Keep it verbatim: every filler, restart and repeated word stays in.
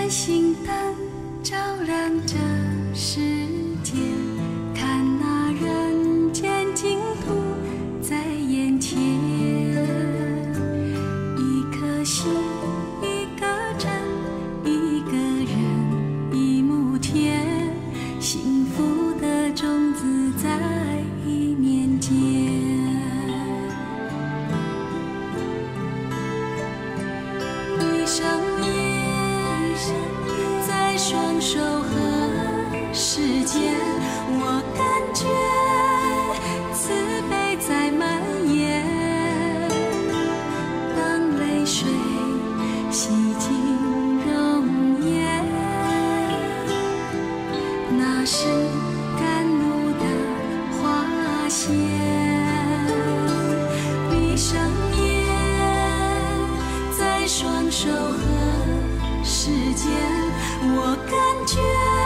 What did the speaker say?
星灯照亮这世界，看那人间净土在眼前。一颗心，一个真，一个人，一亩田，幸福的种子在一念间。闭上眼，在双手和世间，我感觉慈悲在蔓延。当泪水洗净容颜，那是甘露的花谢。闭上眼，在双手和世间，我感觉